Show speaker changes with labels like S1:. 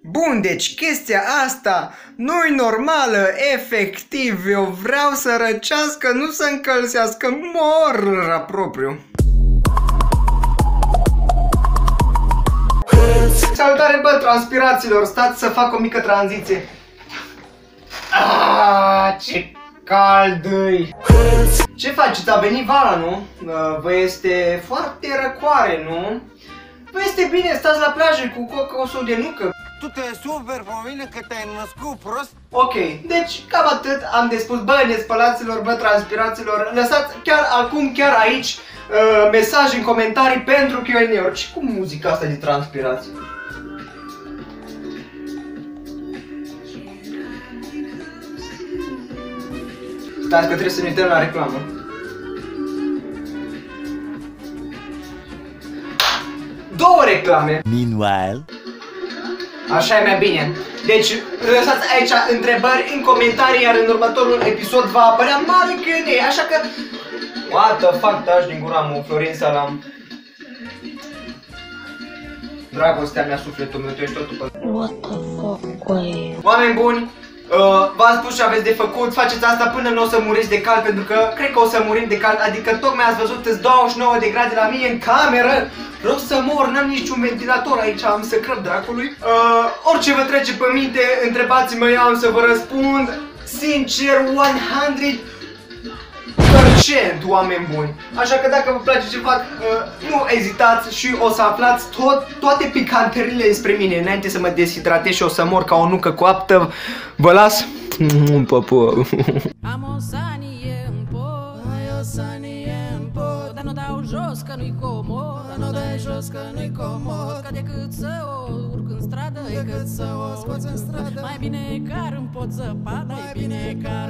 S1: Bun, deci chestia asta nu-i normală, efectiv, eu vreau să răcească, nu să încălzească, mor la propriu. Salutare, bă, transpiraților, stați să fac o mică tranziție. Ce cald-i! Ce faceți? A venit vara, nu? Vă este foarte răcoare, nu? Vă este bine, stați la plajă cu cocosul de nucă.
S2: Tu te super pe mine că te-ai născut prost?
S1: Ok, deci cam atât am de spus. Bă, nespălaților, bă, transpiraților, lăsați chiar acum, chiar aici, mesaj în comentarii pentru Q&A-uri. Și cum muzica asta de transpirație? Stați că trebuie să ne uităm la reclamă. Două reclame.
S3: Meanwhile.
S1: Așa e mai bine. Deci, lăsați aici întrebări în comentarii, iar în următorul episod va apărea mare Q&A, așa că... What the fuck, taci din gura mă, Florin Salam. Dragostea mea, sufletul meu, tu ești totul pe...
S4: What the fuck, oi?
S1: Oameni buni, v-am spus ce aveți de făcut, faceți asta până nu o să muriți de cald, pentru că cred că o să murim de cald, adică tocmai ați văzut, îți 29 de grade la mine în cameră. Vreau să mor, n-am niciun ventilator aici, am să crăp dracului. Orice vă trece pe minte, întrebați-mă, eu am să vă răspund sincer, 100%, oameni buni. Așa că dacă vă place ce fac, nu ezitați și o să aflați toate picanterile despre mine. Înainte să mă deshidratez și o să mor ca o nucă coaptă, vă las. Păpă.
S5: Am o sanie în pot, ai o sanie în pot, dar nu dau jos că nu-i comod, dar nu dai jos că nu-i comod, că decât să o urc în stradă, decât să o scoți în stradă, mai bine car în pot zăpadă, mai bine car